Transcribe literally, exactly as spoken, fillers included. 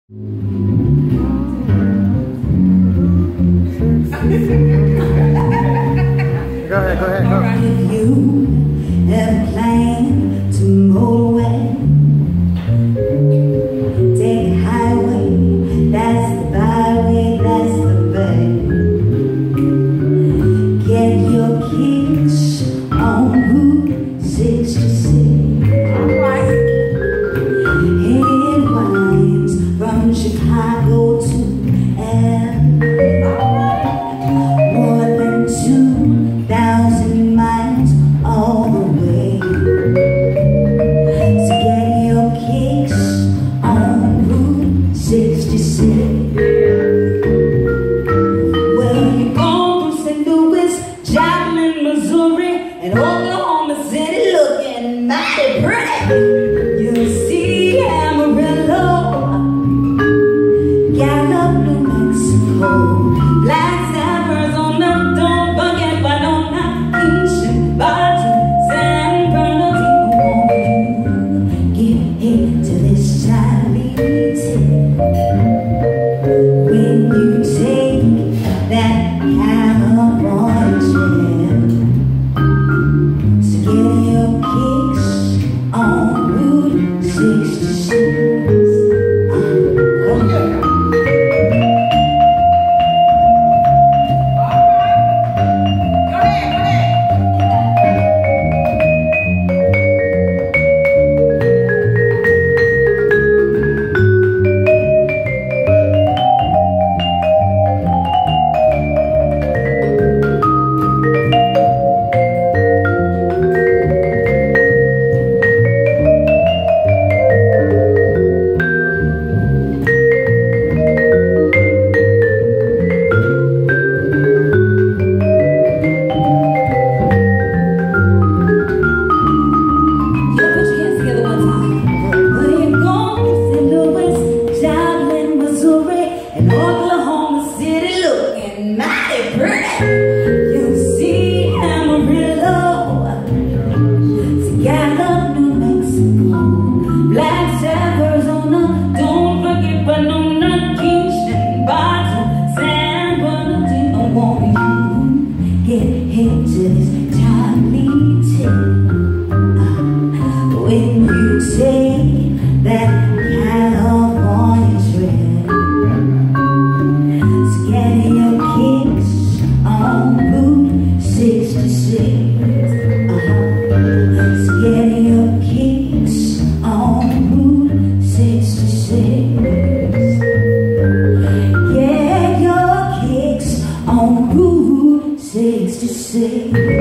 Go ahead, go ahead, go. If you have a plan to motor away, take the highway, that's the byway, that's the way. Get your kicks on Route sixty-six. Alright. It winds from Chicago to L A. More than two thousand miles all the way. So get your kicks on Route sixty-six. Well, you're going through Saint Louis, Joplin, Missouri, and Oklahoma City, looking mighty pretty. You'll see Amarillo, Gallup, New Mexico, Flagstaff, Arizona, don't forget Winona, Kingston, Barton, San Bernardino. Get into this Charlie tip when you take that California trip. So get your kicks on Route sixty-six. Oklahoma City, looking mighty pretty. You'll see Amarillo, Gallup, New Mexico, Flagstaff, Arizona, don't forget Winona, Kingston, Barton, San Bernardino. Won't you get into this Charlie tip uh, when you take that California trip? Get your kicks on Route sixty-six.